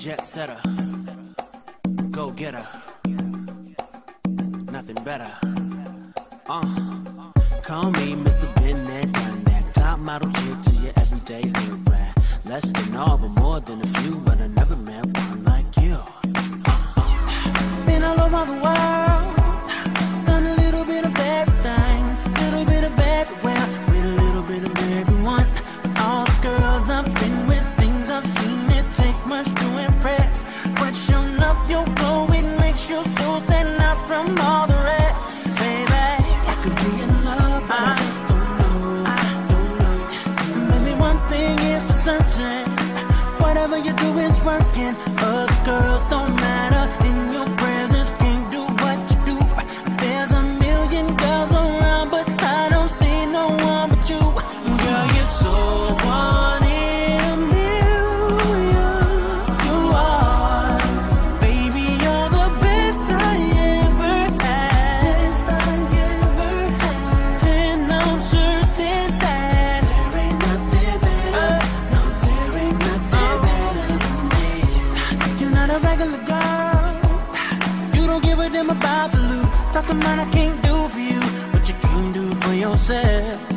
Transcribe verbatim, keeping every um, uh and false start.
jet setter, go getter, nothing better. Uh, call me Mister Been There, Done That, top model chick to your everyday hood rat. Less than all, but more than a few, but I never met one like you. Uh, been all over the world, done a little bit of everything, little bit of everywhere, with a little bit of everyone. All the girls I've been with, things I've seen, it takes much to impress. But your love, your glow, it makes your soul stand out from all the rest. Baby, I could be in love, but I just don't know. I don't know. Maybe one thing is for certain, whatever you do is working. Other girls don't matter, in your presence can't do what you do. There's a million girls around, but I don't see no one but you. Girl, you're so one in a million. You are, baby, you're the best I ever had. Best I ever had. And I'm certain that there ain't nothing better. No, there ain't nothing better than me. You're not a regular girl. You don't give a damn about the loot. Talking about I can't do for you what you can do for yourself.